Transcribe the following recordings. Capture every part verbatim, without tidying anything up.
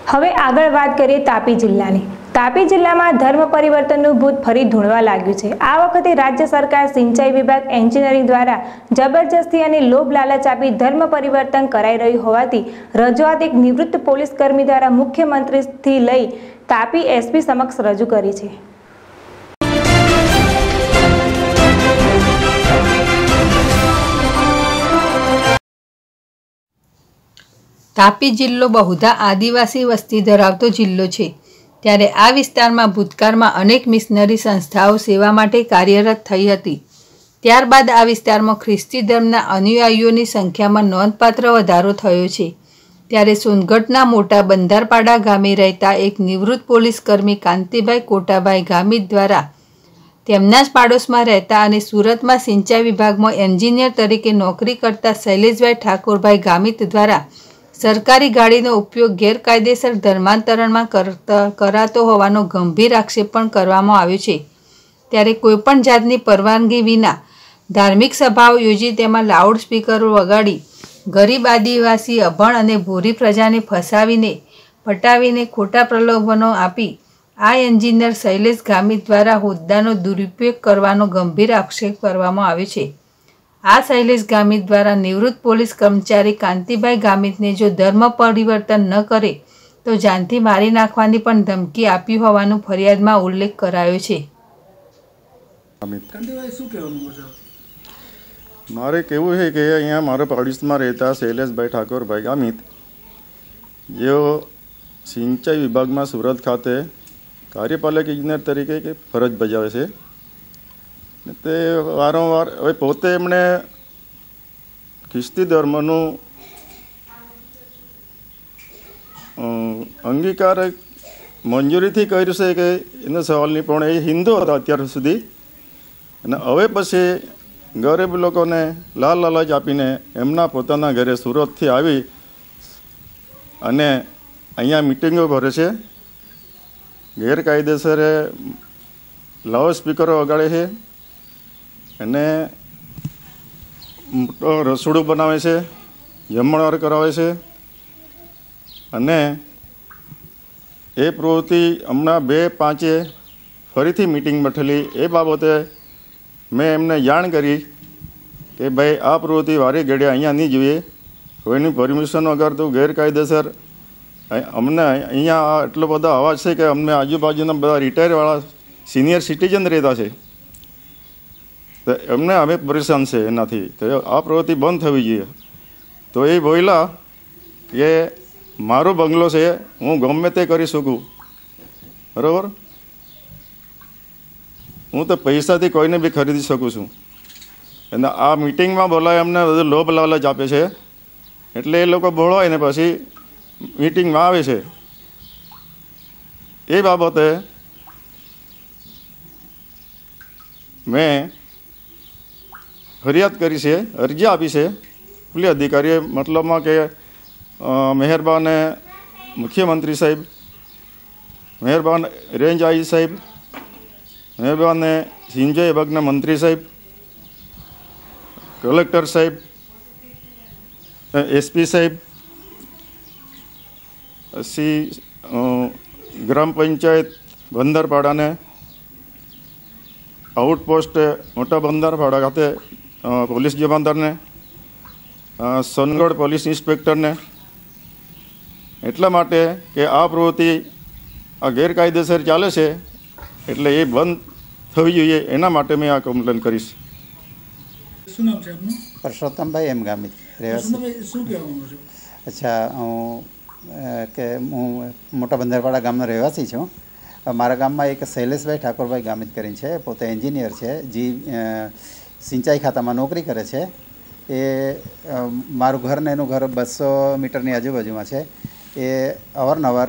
હવે આગળ વાત કરીએ તાપી જિલ્લાની। તાપી જિલ્લામાં ધર્મ પરિવર્તનનું ભૂત ફરી ધૂણવા લાગ્યું છે। આ વખતે રાજ્ય સરકાર સિંચાઈ વિભાગ એન્જિનિયરિંગ દ્વારા જબરજસ્તી અને લોભ લાલચ આપી ધર્મ પરિવર્તન કરાઈ રહ્યું હોવાથી રજૂઆત એક નિવૃત્ત પોલીસ કર્મી દ્વારા મુખ્યમંત્રીથી લઈ તાપી એસપી સમક્ષ રજૂ કરી છે। તાપી જિલ્લો બહુધા આદિવાસી વસ્તી ધરાવતો જિલ્લો છે, ત્યારે આ વિસ્તારમાં ભૂતકાળમાં અનેક મિશનરી સંસ્થાઓ સેવા માટે કાર્યરત થઈ હતી। ત્યારબાદ આ વિસ્તારમાં ખ્રિસ્તી ધર્મના અનુયાયીઓની સંખ્યામાં નોંધપાત્ર વધારો થયો છે। ત્યારે સોનગઢના મોટા બંધારપાડા ગામે રહેતા એક નિવૃત્ત પોલીસ કર્મી કાંતિભાઈ કોટાભાઈ ગામિત દ્વારા તેમના જ પાડોશમાં રહેતા અને સુરતમાં સિંચાઈ વિભાગમાં એન્જિનિયર તરીકે નોકરી કરતા શૈલેષભાઈ ઠાકોરભાઈ ગામિત દ્વારા સરકારી ગાડીનો ઉપયોગ ગેરકાયદેસર ધર્માંતરણમાં કરાતો હોવાનો ગંભીર આક્ષેપ પણ કરવામાં આવ્યો છે। ત્યારે કોઈપણ જાતની પરવાનગી વિના ધાર્મિક સભાઓ યોજી તેમાં લાઉડ સ્પીકરો વગાડી ગરીબ આદિવાસી અભણ અને ભૂરી પ્રજાને ફસાવીને પટાવીને ખોટા પ્રલોભનો આપી આ એન્જિનિયર શૈલેષ ગામિત દ્વારા હોદ્દાનો દુરુપયોગ કરવાનો ગંભીર આક્ષેપ કરવામાં આવ્યો છે। આ શૈલેષ ગામિત દ્વારા નિવૃત્ત પોલીસ કર્મચારી કાંતિભાઈ ગામિતને જો ધર્મ પરિવર્તન ન કરે તો જાનથી મારી નાખવાની પણ ધમકી આપી હોવાનું ફરિયાદમાં ઉલ્લેખ કરાયો છે। મારે કેવું છે કે અહીંયા મારા પાડોશમાં રહેતા શૈલેષભાઈ ઠાકોરભાઈ ગામિત જેઓ સિંચાઈ વિભાગમાં સુરત ખાતે કાર્યપાલક ઇજનેર તરીકે ફરજ બજાવે છે। તે વારંવાર હવે પોતે એમણે ખ્રિસ્તી ધર્મનું અંગીકાર મંજૂરીથી કર્યું છે કે એનો સવાલ નહીં, પણ એ હિન્દુ હતા અત્યાર સુધી, અને હવે પછી ગરીબ લોકોને લાલ લાલચ આપીને એમના પોતાના ઘરે સુરતથી આવી અને અહીંયા મિટિંગો ભરે છે, ગેરકાયદેસર લાઉડ સ્પીકરો વગાડે છે અને મોટો રસોડું બનાવે છે, જમણવાર કરાવે છે, અને એ પ્રવૃત્તિ હમણાં બે પાંચે ફરીથી મિટિંગ બેઠેલી એ બાબતે મેં એમને જાણ કરી કે ભાઈ આ પ્રવૃત્તિ વારી ઘડીએ અહીંયા નહીં જોઈએ, કોઈની પરમિશન વગર તો ગેરકાયદેસર અમને અહીંયા એટલો બધો અવાજ છે કે અમને આજુબાજુના બધા રિટાયરવાળા સિનિયર સિટીઝન રહેતા છે, તો એમને અમે પરેશાન છે એનાથી, તો આ પ્રવૃત્તિ બંધ થવી જોઈએ। તો એ બોલ્યા કે મારો બંગલો છે, હું ગમે તે કરી શકું, બરાબર, હું તો પૈસાથી કોઈને બી ખરીદી શકું છું। અને આ મિટિંગમાં બોલાય અમને બધું લોભ લાલચ આપે છે, એટલે એ લોકો બોલાય ને પછી મિટિંગમાં આવે છે। એ બાબતે મેં ફરિયાદ કરી છે, અરજી આપી છે પોલીસ અધિકારીએ, મતલબમાં કે મહેરબાન મુખ્યમંત્રી સાહેબ, મહેરબાન રેન્જ આઈ સાહેબ, મહેરબાન સિંચાઈ વિભાગના મંત્રી સાહેબ, કલેક્ટર સાહેબ, એસપી સાહેબ, પછી ગ્રામ પંચાયત બંદરપાડાને આઉટપોસ્ટ મોટા બંદરપાડા ખાતે પોલીસ જમાદારને, સોનગઢ પોલીસ ઇન્સ્પેક્ટરને, એટલા માટે કે આ પ્રવૃત્તિ આ ગેરકાયદેસર ચાલે છે એટલે એ બંધ થવી જોઈએ, એના માટે મેં આ કમ્પ્લેન કરીશ। શું નામ છે આપનું? પરસોત્તમભાઈ એમ ગામિત રહેવાસી। શું કહેવાનું છે? અચ્છા, હું કે હું મોટા બંદરપાડા ગામનો રહેવાસી છું। મારા ગામમાં એક શૈલેષભાઈ ઠાકોરભાઈ ગામિત કરીને છે, પોતે એન્જિનિયર છે, જે સિંચાઈ ખાતામાં નોકરી કરે છે। એ મારું ઘર ને એનું ઘર બસો મીટરની આજુબાજુમાં છે। એ અવારનવાર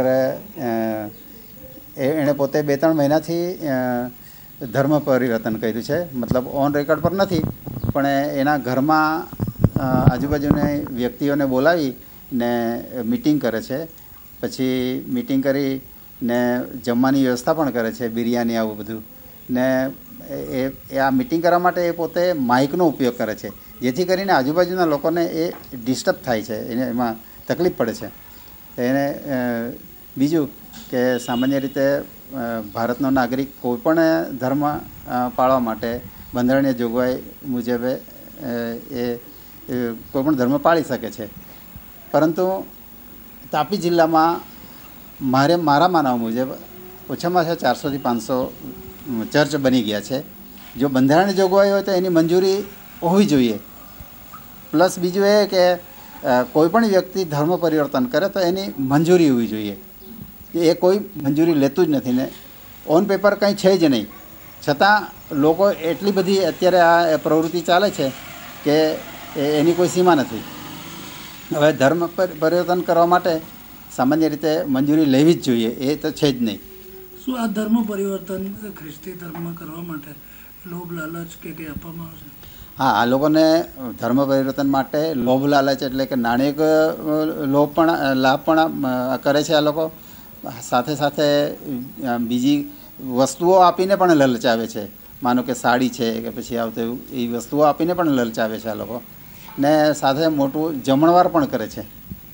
એણે પોતે બે ત્રણ મહિનાથી ધર્મ પરિવર્તન કર્યું છે, મતલબ ઓન રેકોર્ડ પર નથી, પણ એના ઘરમાં આજુબાજુની વ્યક્તિઓને બોલાવી ને મિટિંગ કરે છે, પછી મિટિંગ કરી ને જમવાની વ્યવસ્થા પણ કરે છે, બિરયાની આવું બધું, ને એ આ મિટિંગ કરવા માટે એ પોતે માઇકનો ઉપયોગ કરે છે, જેથી કરીને આજુબાજુના લોકોને એ ડિસ્ટર્બ થાય છે, એને એમાં તકલીફ પડે છે। એને બીજું કે સામાન્ય રીતે ભારતનો નાગરિક કોઈપણ ધર્મ પાળવા માટે બંધારણીય જોગવાઈ મુજબ એ કોઈપણ ધર્મ પાળી શકે છે. પરંતુ તાપી જિલ્લામાં મારે મારા માનવા મુજબ ઓછામાં ઓછા ચારસોથી પાંચસો ચર્ચ બની ગયા છે. જો બંધારણીય જોગવાઈ હોય તો એની મંજૂરી હોવી જોઈએ. પ્લસ બીજું એ કે કોઈપણ વ્યક્તિ ધર્મ પરિવર્તન કરે તો એની મંજૂરી હોવી જોઈએ. એ કોઈ મંજૂરી લેતું જ નથી ને ઓન પેપર કંઈ છે જ નહીં, છતાં લોકો એટલી બધી અત્યારે આ પ્રવૃત્તિ ચાલે છે કે એની કોઈ સીમા નથી. હવે ધર્મ પરિવર્તન કરવા માટે સામાન્ય રીતે મંજૂરી લેવી જ જોઈએ, એ તો છે જ નહીં. શું આ ધર્મ પરિવર્તન ખ્રિસ્તી ધર્મમાં કરવા માટે લોભ લાલચ કે કંઈ આપવામાં આવશે? હા, આ લોકોને ધર્મ પરિવર્તન માટે લોભ લાલચ એટલે કે નાણાકીય લોભ પણ લાભ પણ કરે છે આ લોકો. સાથે સાથે બીજી વસ્તુઓ આપીને પણ લલચાવે છે. માનો કે સાડી છે કે પછી આવતું એ વસ્તુઓ આપીને પણ લલચાવે છે આ લોકો, ને સાથે મોટું જમણવાર પણ કરે છે.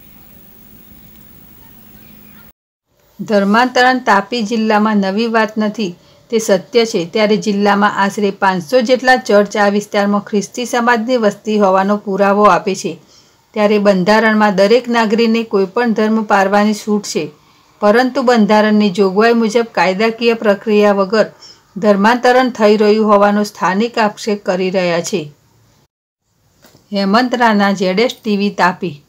ધર્માંતરણ તાપી જિલ્લામાં નવી વાત નથી, તે સત્ય છે. ત્યારે જિલ્લામાં આશરે પાંચસો જેટલા ચર્ચ આ વિસ્તારમાં ખ્રિસ્તી સમાજની વસ્તી હોવાનો પુરાવો આપે છે. ત્યારે બંધારણમાં દરેક નાગરિકને કોઈપણ ધર્મ પાળવાની છૂટ છે, પરંતુ બંધારણની જોગવાઈ મુજબ કાયદાકીય પ્રક્રિયા વગર ધર્માંતરણ થઈ રહ્યું હોવાનો સ્થાનિક આક્ષેપ કરી રહ્યા છે. Hemant Rana, Z S TV, Tapi.